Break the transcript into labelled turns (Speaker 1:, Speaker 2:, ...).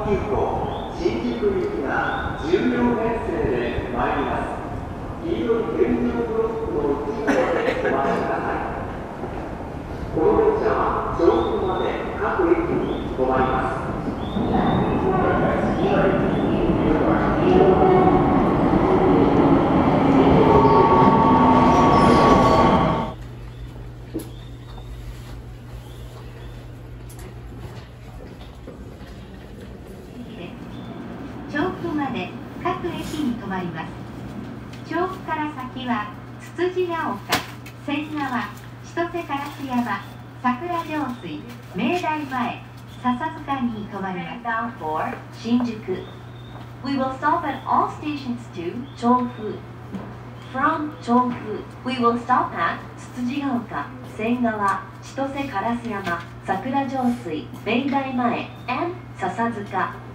Speaker 1: 急行新宿行きが10両編成で参ります。黄色い原料ブロックの内側でお待ちください。この列車は調布まで各駅に止まります。
Speaker 2: 調布まで各駅に停まります。調布から先はつつじが丘、仙川、千歳烏山、桜上水、明大前、笹塚に停まります。Bound for 新宿。We will stop at all stations to 調布。From 調布 We will stop at つつじが丘、仙川、千歳烏山、桜上水、明大前 and 笹塚。